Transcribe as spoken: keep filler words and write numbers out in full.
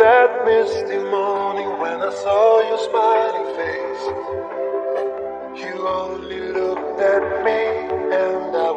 that misty morning when I saw your smiling face. You only looked at me and I